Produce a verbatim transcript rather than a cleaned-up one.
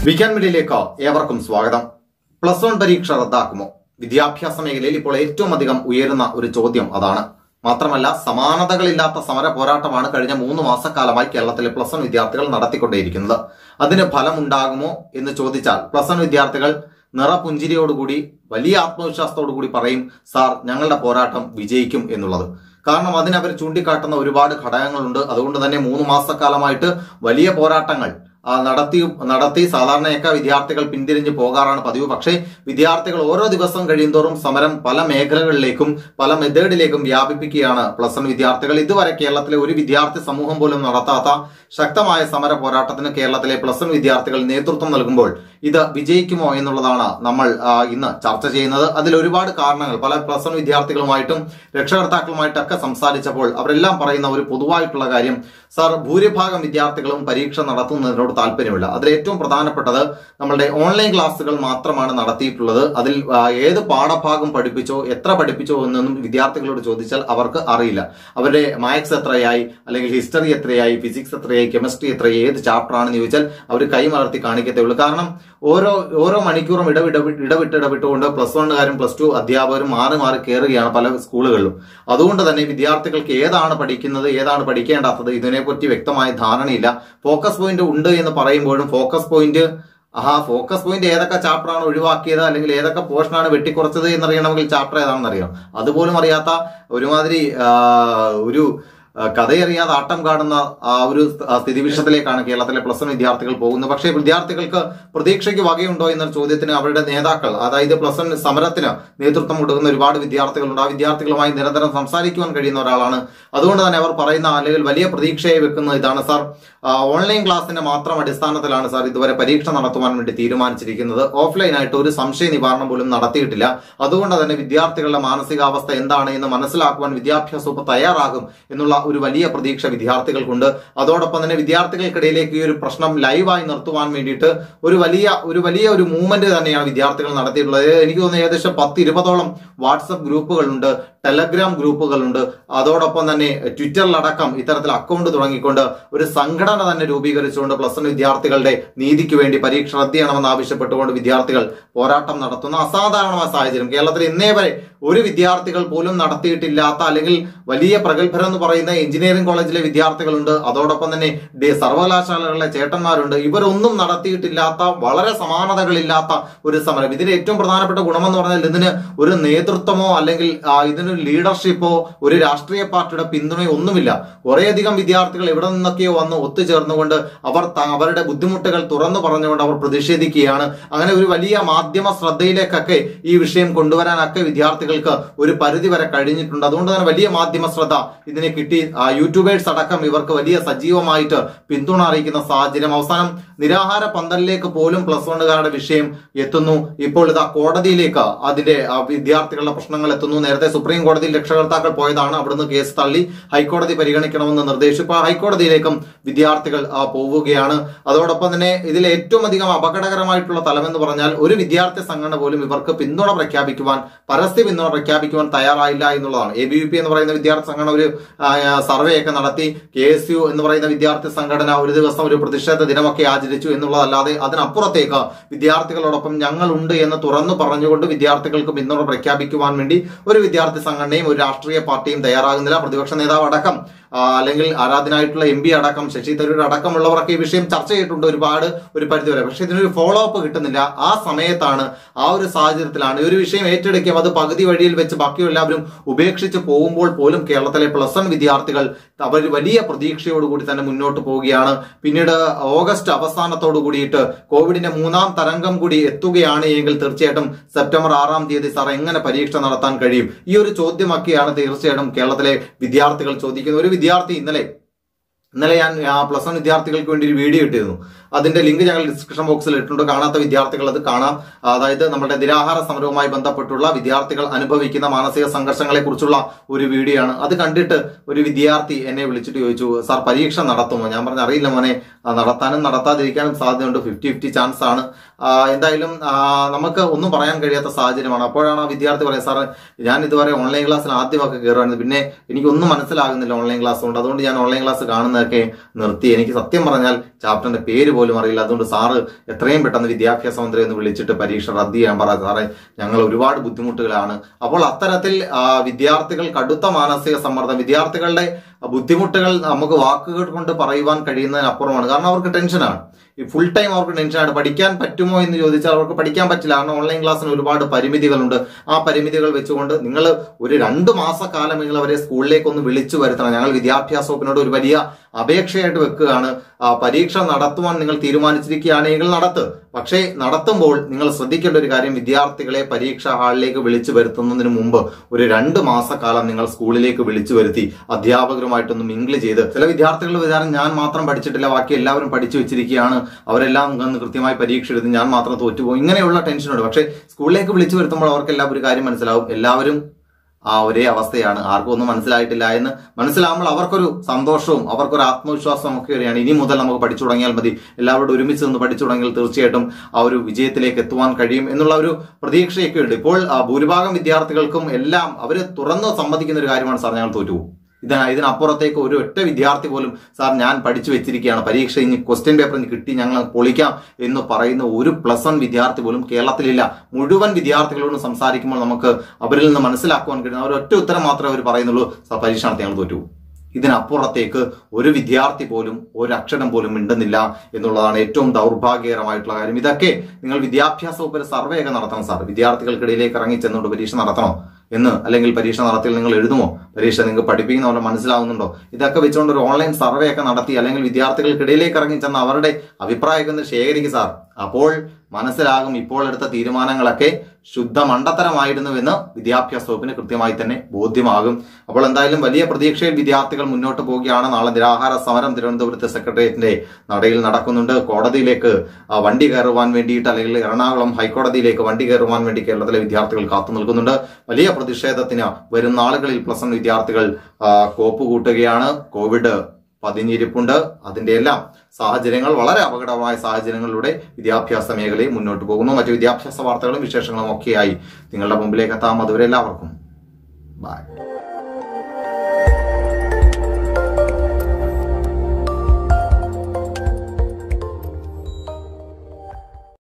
Weekend മീഡിയയിലേക്ക് ഏവർക്കും സ്വാഗതം. പ്ലസ് വൺ പരീക്ഷ റദ്ദാക്കുമോ? വിദ്യാഭ്യാസ മേഖലയിൽ ഇപ്പോൾ ഏറ്റവും അധികം ഉയരുന്ന ഒരു ചോദ്യം അതാണ്. മാത്രമല്ല, സമാനതകളില്ലാത്ത സമര പോരാട്ടമാണ് കഴിഞ്ഞ മൂന്ന് മാസക്കാലമായി കേരളത്തിലെ പ്ലസ് വൺ വിദ്യാർത്ഥികൾ നടത്തിക്കൊണ്ടേയിരിക്കുന്നത്. അതിന് ഫലമുണ്ടാകുമോ എന്ന് ചോദിച്ചാൽ പ്ലസ് വൺ വിദ്യാർത്ഥികൾ നിറപുഞ്ചിരിയോടുകൂടി വലിയ ആത്മവിശ്വാസത്തോടുകൂടി പറയും, സാർ ഞങ്ങളുടെ പോരാട്ടം വിജയിക്കും എന്നുള്ളത്. കാരണം അതിനവർ ചൂണ്ടിക്കാട്ടുന്ന ഒരുപാട് ഘടകങ്ങളുണ്ട്. അതുകൊണ്ട് തന്നെ മൂന്ന് മാസക്കാലമായിട്ട് വലിയ പോരാട്ടങ്ങൾ നടത്തി നടത്തി സാധാരണയൊക്കെ വിദ്യാർത്ഥികൾ പിന്തിരിഞ്ഞ് പോകാറാണ് പതിവ്. പക്ഷേ വിദ്യാർത്ഥികൾ ഓരോ ദിവസം കഴിയുന്തോറും സമരം പല മേഖലകളിലേക്കും പല മെത്തേഡിലേക്കും വ്യാപിപ്പിക്കുകയാണ് പ്ലസ് വൺ വിദ്യാർത്ഥികൾ. ഇതുവരെ കേരളത്തിലെ ഒരു വിദ്യാർത്ഥി സമൂഹം പോലും നടത്താത്ത ശക്തമായ സമര പോരാട്ടത്തിന് കേരളത്തിലെ പ്ലസ് വൺ വിദ്യാർത്ഥികൾ നേതൃത്വം നൽകുമ്പോൾ ഇത് വിജയിക്കുമോ എന്നുള്ളതാണ് നമ്മൾ ഇന്ന് ചർച്ച ചെയ്യുന്നത്. അതിൽ ഒരുപാട് കാരണങ്ങൾ പല പ്ലസ് വൺ വിദ്യാർത്ഥികളുമായിട്ടും രക്ഷകർത്താക്കളുമായിട്ടൊക്കെ സംസാരിച്ചപ്പോൾ അവരെല്ലാം പറയുന്ന ഒരു പൊതുവായിട്ടുള്ള കാര്യം, സാർ ഭൂരിഭാഗം വിദ്യാർത്ഥികളും പരീക്ഷ നടത്തുന്നതിനോട് താല്പര്യമില്ല. അതിൽ ഏറ്റവും പ്രധാനപ്പെട്ടത് നമ്മളുടെ ഓൺലൈൻ ക്ലാസ്സുകൾ മാത്രമാണ് നടത്തിയിട്ടുള്ളത്. അതിൽ ഏത് പാഠഭാഗം പഠിപ്പിച്ചോ എത്ര പഠിപ്പിച്ചോ എന്നൊന്നും വിദ്യാർത്ഥികളോട് ചോദിച്ചാൽ അവർക്ക് അറിയില്ല. അവരുടെ മാത്സ് എത്രയായി, അല്ലെങ്കിൽ ഹിസ്റ്ററി എത്രയായി, ഫിസിക്സ് എത്രയായി, കെമിസ്ട്രി എത്രയായി, ഏത് ചാപ്റ്റർ ആണെന്ന് ചോദിച്ചാൽ അവർ കൈമലർത്തി കാണിക്കത്തേ ഉള്ളൂ. കാരണം ഓരോ ഓരോ മണിക്കൂറും ഇടവിട ഇടവിട്ട് ഇടവിട്ടുകൊണ്ട് പ്ലസ് വണ്ണുകാരും പ്ലസ് ടു അധ്യാപകരും മാറി മാറി കയറുകയാണ് പല സ്കൂളുകളിലും. അതുകൊണ്ട് തന്നെ വിദ്യാർത്ഥികൾക്ക് ഏതാണ് പഠിക്കുന്നത് ഏതാണ് പഠിക്കേണ്ടാത്തത് ഇതിനെപ്പറ്റി വ്യക്തമായ ധാരണയില്ല. ഫോക്കസ് പോയിന്റ് ഉണ്ട് എന്ന് പറയുമ്പോഴും ഫോക്കസ് പോയിന്റ് ആ ഫോക്കസ് പോയിന്റ് ഏതൊക്കെ ചാപ്റ്ററാണ് ഒഴിവാക്കിയത് അല്ലെങ്കിൽ ഏതൊക്കെ പോർഷനാണ് വെട്ടിക്കുറച്ചത് എന്നറിയണമെങ്കിൽ ചാപ്റ്റർ ഏതാണെന്ന് അറിയാം. അതുപോലും അറിയാത്ത ഒരുമാതിരി ഒരു കഥയറിയാതെ ആട്ടം കാണുന്ന ആ ഒരു സ്ഥിതിവിശേഷത്തിലേക്കാണ് കേരളത്തിലെ പ്ലസ് വൺ വിദ്യാർത്ഥികൾ പോകുന്നത്. പക്ഷേ വിദ്യാർത്ഥികൾക്ക് പ്രതീക്ഷയ്ക്ക് വകയുണ്ടോ എന്ന ചോദ്യത്തിന് അവരുടെ നേതാക്കൾ, അതായത് പ്ലസ് വൺ സമരത്തിന് നേതൃത്വം കൊടുക്കുന്ന ഒരുപാട് വിദ്യാർത്ഥികളുണ്ട്. ആ വിദ്യാർത്ഥികളുമായി നിരന്തരം സംസാരിക്കുവാൻ കഴിയുന്ന ഒരാളാണ്. അതുകൊണ്ട് തന്നെ അവർ പറയുന്ന അല്ലെങ്കിൽ വലിയ പ്രതീക്ഷയെ വെക്കുന്ന ഇതാണ്, സാർ ഓൺലൈൻ ക്ലാസിന്റെ മാത്രം അടിസ്ഥാനത്തിലാണ് സാർ ഇതുവരെ പരീക്ഷ നടത്തുവാൻ വേണ്ടി തീരുമാനിച്ചിരിക്കുന്നത്. ഓഫ്ലൈൻ ആയിട്ട് ഒരു സംശയ നിവാരണം പോലും നടത്തിയിട്ടില്ല. അതുകൊണ്ട് തന്നെ വിദ്യാർത്ഥികളുടെ മാനസികാവസ്ഥ എന്താണ് എന്ന് മനസ്സിലാക്കുവാൻ വിദ്യാഭ്യാസ വകുപ്പ് തയ്യാറാകും എന്നുള്ള ഒരു വലിയ പ്രതീക്ഷ വിദ്യാർത്ഥികൾക്കുണ്ട്. അതോടൊപ്പം തന്നെ വിദ്യാർത്ഥികൾക്കിടയിലേക്ക് ഈ ഒരു പ്രശ്നം ലൈവായി നിർത്തുവാൻ വേണ്ടിയിട്ട് ഒരു വലിയ ഒരു വലിയ ഒരു മൂവ്മെന്റ് തന്നെയാണ് വിദ്യാർത്ഥികൾ നടത്തിയിട്ടുള്ളത്. എനിക്ക് തോന്നുന്നു ഏകദേശം പത്ത് ഇരുപതോളം വാട്സപ്പ് ഗ്രൂപ്പുകളുണ്ട്, ടെലഗ്രാം ഗ്രൂപ്പുകളുണ്ട്. അതോടൊപ്പം തന്നെ ട്വിറ്ററിലടക്കം ഇത്തരത്തിൽ അക്കൗണ്ട് തുടങ്ങിക്കൊണ്ട് ഒരു സംഘടന തന്നെ രൂപീകരിച്ചുകൊണ്ട് പ്ലസ് വൺ വിദ്യാർത്ഥികളുടെ നീതിക്ക് വേണ്ടി പരീക്ഷ റദ്ദ് ചെയ്യണമെന്ന് ആവശ്യപ്പെട്ടുകൊണ്ട് വിദ്യാർത്ഥികൾ പോരാട്ടം നടത്തുന്ന അസാധാരണമായ സാഹചര്യം കേരളത്തിൽ ഇന്നേ വരെ ഒരു വിദ്യാർത്ഥികൾ പോലും നടത്തിയിട്ടില്ലാത്ത, അല്ലെങ്കിൽ വലിയ പ്രഗത്ഭരെന്ന് പറയുന്ന എഞ്ചിനീയറിംഗ് കോളേജിലെ വിദ്യാർത്ഥികളുണ്ട്. അതോടൊപ്പം തന്നെ സർവകലാശാലകളിലെ ചേട്ടന്മാരുണ്ട്. ഇവരൊന്നും നടത്തിയിട്ടില്ലാത്ത, വളരെ സമാനതകളില്ലാത്ത ഒരു സമരം. ഇതിന് ഏറ്റവും പ്രധാനപ്പെട്ട ഗുണമെന്ന് പറഞ്ഞാൽ ഇതിന് ഒരു നേതൃത്വമോ അല്ലെങ്കിൽ ഇതിനൊരു ലീഡർഷിപ്പോ ഒരു രാഷ്ട്രീയ പാർട്ടിയുടെ പിന്തുണയോ ഒന്നുമില്ല. കുറേയധികം വിദ്യാർത്ഥികൾ എവിടെ നിന്നൊക്കെയോ വന്ന് ഒത്തുചേർന്നുകൊണ്ട് അവർ അവരുടെ ബുദ്ധിമുട്ടുകൾ തുറന്നു പറഞ്ഞുകൊണ്ട് അവർ പ്രതിഷേധിക്കുകയാണ്. അങ്ങനെ ഒരു വലിയ മാധ്യമ ശ്രദ്ധയിലേക്കൊക്കെ ഈ വിഷയം കൊണ്ടുവരാനൊക്കെ വിദ്യാർത്ഥികൾക്ക് ഒരു പരിധി വരെ കഴിഞ്ഞിട്ടുണ്ട്. അതുകൊണ്ട് തന്നെ വലിയ മാധ്യമ ശ്രദ്ധ ഇതിനെ കിട്ടി. യൂട്യൂബേഴ്സ് അടക്കം ഇവർക്ക് വലിയ സജീവമായിട്ട് പിന്തുണ അറിയിക്കുന്ന സാഹചര്യം. അവസാനം നിരാഹാര പന്തലിലേക്ക് പോലും പ്ലസ് വണ്ണുകാരുടെ വിഷയം എത്തുന്നു. ഇപ്പോൾ ഇതാ കോടതിയിലേക്ക് അതിന്റെ വിദ്യാർത്ഥികളുടെ പ്രശ്നങ്ങൾ എത്തുന്നു. നേരത്തെ സുപ്രീം കോടതിയിൽ രക്ഷകർത്താക്കൾ പോയതാണ്. അവിടുന്ന് കേസ് തള്ളി ഹൈക്കോടതി പരിഗണിക്കണമെന്ന് നിർദ്ദേശിച്ചു. ഇപ്പോൾ ഹൈക്കോടതിയിലേക്കും വിദ്യാർത്ഥികൾ പോവുകയാണ്. അതോടൊപ്പം തന്നെ ഇതിൽ ഏറ്റവും അധികം അപകടകരമായിട്ടുള്ള തലമെന്ന് പറഞ്ഞാൽ ഒരു വിദ്യാർത്ഥി സംഘടന പോലും ഇവർക്ക് പിന്തുണ പ്രഖ്യാപിക്കുവാൻ, പരസ്യ പിന്തുണ പ്രഖ്യാപിക്കുവാൻ തയ്യാറായില്ല എന്നുള്ളതാണ്. എ ബി വി പി എന്ന് പറയുന്ന വിദ്യാർത്ഥി സംഘടന ഒരു സർവേ ഒക്കെ നടത്തി. കെ എസ് യു എന്ന് പറയുന്ന വിദ്യാർത്ഥി സംഘടന ഒരു ദിവസം ഒരു പ്രതിഷേധ ദിനമൊക്കെ ആചരിച്ചു എന്നുള്ളതല്ലാതെ അതിനപ്പുറത്തേക്ക് വിദ്യാർത്ഥികളോടൊപ്പം ഞങ്ങളുണ്ട് എന്ന് തുറന്നു പറഞ്ഞുകൊണ്ട് വിദ്യാർത്ഥികൾക്ക് പിന്തുണ പ്രഖ്യാപിക്കുവാൻ വേണ്ടി ഒരു വിദ്യാർത്ഥി സംഘടനയും ഒരു രാഷ്ട്രീയ പാർട്ടിയും തയ്യാറാകുന്നില്ല. പ്രതിപക്ഷ നേതാവ് അടക്കം അല്ലെങ്കിൽ ആരാധനായിട്ടുള്ള എം പി അടക്കം ശശി തരൂർ അടക്കമുള്ളവരൊക്കെ ഈ വിഷയം ചർച്ച ചെയ്തിട്ടുണ്ട് ഒരുപാട് ഒരു പരിധിവരെ. പക്ഷെ ഇതിനൊരു ഫോളോ അപ്പ് കിട്ടുന്നില്ല. ആ സമയത്താണ്, ആ ഒരു സാഹചര്യത്തിലാണ് ഈ ഒരു വിഷയം ഏറ്റെടുക്കുകയും അത് പകുതി വഴിയിൽ വെച്ച് ബാക്കി എല്ലാവരും ഉപേക്ഷിച്ച് പോകുമ്പോൾ പോലും കേരളത്തിലെ പ്ലസ് വൺ വിദ്യാർത്ഥികൾ അവർ വലിയ പ്രതീക്ഷയോടുകൂടി തന്നെ മുന്നോട്ട് പോവുകയാണ്. പിന്നീട് ഓഗസ്റ്റ് അവസാനത്തോടു കൂടിയിട്ട് കോവിഡിന്റെ മൂന്നാം തരംഗം കൂടി എത്തുകയാണ് എങ്കിൽ തീർച്ചയായിട്ടും സെപ്റ്റംബർ ആറാം തീയതി സാർ എങ്ങനെ പരീക്ഷ നടത്താൻ കഴിയും? ഈ ഒരു ചോദ്യമൊക്കെയാണ് തീർച്ചയായിട്ടും കേരളത്തിലെ വിദ്യാർത്ഥികൾ ചോദിക്കുന്നത്. ഒരു വിദ്യാർത്ഥി ഇന്നലെ ഇന്നലെ ഞാൻ പ്ലസ് വൺ വിദ്യാർത്ഥികൾക്ക് വേണ്ടി ഒരു വീഡിയോ ഇട്ടിരുന്നു. അതിന്റെ ലിങ്ക് ഞങ്ങൾ ഡിസ്ക്രിപ്ഷൻ ബോക്സിൽ ഇട്ടിട്ടുണ്ട്. കാണാത്ത വിദ്യാർത്ഥികൾ അത് കാണാം. അതായത് നമ്മുടെ നിരാഹാര സമരവുമായി ബന്ധപ്പെട്ടുള്ള വിദ്യാർത്ഥികൾ അനുഭവിക്കുന്ന മാനസിക സംഘർഷങ്ങളെ കുറിച്ചുള്ള ഒരു വീഡിയോ ആണ്. അത് കണ്ടിട്ട് ഒരു വിദ്യാർത്ഥി എന്നെ വിളിച്ചിട്ട് ചോദിച്ചു, സാർ പരീക്ഷ നടത്തുമോ? ഞാൻ പറഞ്ഞു, അറിയില്ല മോനെ, നടത്താനും നടത്താതിരിക്കാനും സാധ്യതയുണ്ട്, ഫിഫ്റ്റി ഫിഫ്റ്റി ചാൻസ് ആണ്. എന്തായാലും നമുക്ക് ഒന്നും പറയാൻ കഴിയാത്ത സാഹചര്യമാണ്. അപ്പോഴാണ് ആ വിദ്യാർത്ഥി പറയുന്നത്, സാർ ഞാൻ ഇതുവരെ ഓൺലൈൻ ക്ലാസ്സിൽ ആദ്യമൊക്കെ കയറുമായിരുന്നു, പിന്നെ എനിക്കൊന്നും മനസ്സിലാകുന്നില്ല ഓൺലൈൻ ക്ലാസ് കൊണ്ട്, അതുകൊണ്ട് ഞാൻ ഓൺലൈൻ ക്ലാസ് കാണുന്നത് കാര്യങ്ങളൊക്കെ നിർത്തി. എനിക്ക് സത്യം പറഞ്ഞാൽ ചാപ്റ്ററിന്റെ പേര് പോലും അറിയില്ല. അതുകൊണ്ട് സാറ് എത്രയും പെട്ടെന്ന് വിദ്യാഭ്യാസ മന്ത്രി ഒന്ന് വിളിച്ചിട്ട് പരീക്ഷ റദ്ദ് ചെയ്യാൻ പറ സാറേ, ഞങ്ങൾ ഒരുപാട് ബുദ്ധിമുട്ടുകളാണ്. അപ്പോൾ അത്തരത്തിൽ വിദ്യാർത്ഥികൾ കടുത്ത മാനസിക സമ്മർദ്ദം, വിദ്യാർത്ഥികളുടെ ബുദ്ധിമുട്ടുകൾ നമുക്ക് വാക്കുകൾ കൊണ്ട് പറയുവാൻ കഴിയുന്നതിനപ്പുറമാണ്. കാരണം അവർക്ക് ടെൻഷനാണ്, ഈ ഫുൾ ടൈം അവർക്ക് ടെൻഷനാണ്. പഠിക്കാൻ പറ്റുമോ എന്ന് ചോദിച്ചാൽ അവർക്ക് പഠിക്കാൻ പറ്റില്ല. കാരണം ഓൺലൈൻ ക്ലാസ്സിന് ഒരുപാട് പരിമിതികളുണ്ട്. ആ പരിമിതികൾ വെച്ചുകൊണ്ട് നിങ്ങൾ ഒരു രണ്ട് മാസക്കാലം നിങ്ങൾ അവരെ സ്കൂളിലേക്ക് ഒന്ന് വിളിച്ചു വരുത്തണം. ഞങ്ങൾ വിദ്യാഭ്യാസ വകുപ്പിനോട് ഒരു വലിയ അപേക്ഷയായിട്ട് വെക്കുകയാണ്. പരീക്ഷ നടത്തുവാൻ നിങ്ങൾ തീരുമാനിച്ചിരിക്കുകയാണെങ്കിൽ നടത്ത്. പക്ഷേ നടത്തുമ്പോൾ നിങ്ങൾ ശ്രദ്ധിക്കേണ്ട ഒരു കാര്യം, വിദ്യാർത്ഥികളെ പരീക്ഷാ ഹാളിലേക്ക് വിളിച്ചു വരുത്തുന്നതിന് മുമ്പ് ഒരു രണ്ട് മാസക്കാലം നിങ്ങൾ സ്കൂളിലേക്ക് വിളിച്ചു വരുത്തി അധ്യാപകരുമായിട്ടൊന്ന് മിങ്കിൾ ചെയ്ത്, ചില വിദ്യാർത്ഥികൾ വിചാരം ഞാൻ മാത്രം പഠിച്ചിട്ടില്ല, ബാക്കി എല്ലാവരും പഠിച്ചു വെച്ചിരിക്കുകയാണ്, അവരെല്ലാം വന്ന് കൃത്യമായി പരീക്ഷ എഴുതി, ഞാൻ മാത്രം തോറ്റുപോകും, ഇങ്ങനെയുള്ള ടെൻഷനുണ്ട്. പക്ഷേ സ്കൂളിലേക്ക് വിളിച്ചു വരുത്തുമ്പോൾ അവർക്കെല്ലാം ഒരു കാര്യം മനസ്സിലാവും, എല്ലാവരും ആ ഒരേ അവസ്ഥയാണ്, ആർക്കും ഒന്നും മനസ്സിലായിട്ടില്ല എന്ന് മനസ്സിലാകുമ്പോൾ അവർക്കൊരു സന്തോഷവും അവർക്കൊരു ആത്മവിശ്വാസവും ഒക്കെ വരികയാണ്. ഇനി മുതൽ നമുക്ക് പഠിച്ചു തുടങ്ങിയാൽ മതി, എല്ലാവരോടും ഒരുമിച്ച് നിന്ന് പഠിച്ചു തുടങ്ങിയാൽ തീർച്ചയായിട്ടും ആ ഒരു വിജയത്തിലേക്ക് എത്തുവാൻ കഴിയും എന്നുള്ള ഒരു പ്രതീക്ഷയൊക്കെ ഉണ്ട്. ഇപ്പോൾ ഭൂരിഭാഗം വിദ്യാർത്ഥികൾക്കും എല്ലാം അവർ തുറന്ന് സമ്മതിക്കുന്ന ഒരു കാര്യമാണ്, സാർ ഞങ്ങൾ തോറ്റുപോകും. ഇതിന് ഇതിനപ്പുറത്തേക്ക് ഒരു ഒറ്റ വിദ്യാർത്ഥി പോലും സാർ ഞാൻ പഠിച്ചു വെച്ചിരിക്കുകയാണ്, പരീക്ഷ ഇനി ക്വസ്റ്റ്യൻ പേപ്പർ കിട്ടി ഞങ്ങൾ പൊളിക്കാം എന്ന് പറയുന്ന ഒരു പ്ലസ് വൺ വിദ്യാർത്ഥി പോലും കേരളത്തിലില്ല. മുഴുവൻ വിദ്യാർത്ഥികളോടും സംസാരിക്കുമ്പോൾ നമുക്ക് അവരിൽ നിന്ന് മനസ്സിലാക്കുവാൻ കഴിയുന്ന ഒരു ഒറ്റ ഉത്തരം മാത്രമേ അവർ പറയുന്നുള്ളൂ, സാർ പരീക്ഷ നടത്തി ഞങ്ങൾ തോറ്റു. ഇതിനപ്പുറത്തേക്ക് ഒരു വിദ്യാർത്ഥി പോലും ഒരക്ഷരം പോലും മിണ്ടുന്നില്ല എന്നുള്ളതാണ് ഏറ്റവും ദൗർഭാഗ്യകരമായിട്ടുള്ള കാര്യം. ഇതൊക്കെ നിങ്ങൾ വിദ്യാഭ്യാസ വകുപ്പ് സർവേ ഒക്കെ നടത്തണം സാർ. വിദ്യാർത്ഥികൾക്കിടയിലേക്ക് ഇറങ്ങി ചെന്നുകൊണ്ട് പരീക്ഷ നടത്തണോ എന്ന്, അല്ലെങ്കിൽ പരീക്ഷ നടത്തിയാൽ നിങ്ങൾ എഴുതുമോ, പരീക്ഷ നിങ്ങൾക്ക് പഠിപ്പിക്കുന്ന പോലെ മനസ്സിലാവുന്നുണ്ടോ, ഇതൊക്കെ വെച്ചുകൊണ്ട് ഒരു ഓൺലൈൻ സർവേ ഒക്കെ നടത്തി അല്ലെങ്കിൽ വിദ്യാർത്ഥികൾക്കിടയിലേക്ക് ഇറങ്ങി ചെന്ന് അവരുടെ അഭിപ്രായമൊക്കെ ശേഖരിക്കും സാർ. അപ്പോൾ മനസ്സിലാകും ഇപ്പോൾ എടുത്ത തീരുമാനങ്ങളൊക്കെ ശുദ്ധ മണ്ടത്തരമായിരുന്നുവെന്ന് വിദ്യാഭ്യാസ വകുപ്പിന് കൃത്യമായി തന്നെ ബോധ്യമാകും. അപ്പോൾ എന്തായാലും വലിയ പ്രതീക്ഷയിൽ വിദ്യാർത്ഥികൾ മുന്നോട്ട് പോവുകയാണ്. നാളെ നിരാഹാര സമരം തിരുവനന്തപുരത്ത് സെക്രട്ടേറിയറ്റിന്റെ നടയിൽ നടക്കുന്നുണ്ട്. കോടതിയിലേക്ക് വണ്ടി കയറുവാൻ വേണ്ടിയിട്ട്, അല്ലെങ്കിൽ എറണാകുളം ഹൈക്കോടതിയിലേക്ക് വണ്ടി കയറുവാൻ വേണ്ടി കേരളത്തിലെ വിദ്യാർത്ഥികൾ കാത്തു നിൽക്കുന്നുണ്ട്. വലിയ പ്രതിഷേധത്തിന് വരും നാളുകളിൽ പ്ലസ് വൺ വിദ്യാർത്ഥികൾ കോപ്പ് കൂട്ടുകയാണ്. കോവിഡ് പതിഞ്ഞിരിപ്പുണ്ട്. അതിന്റെ എല്ലാം സാഹചര്യങ്ങൾ, വളരെ അപകടമായ സാഹചര്യങ്ങളിലൂടെ വിദ്യാഭ്യാസ മേഖലയിൽ മുന്നോട്ട് പോകുന്നു. മറ്റു വിദ്യാഭ്യാസ വാർത്തകളും വിശേഷങ്ങളും ഒക്കെയായി നിങ്ങളുടെ മുമ്പിലേക്ക് എത്താം. അതുവരെ എല്ലാവർക്കും ബൈ.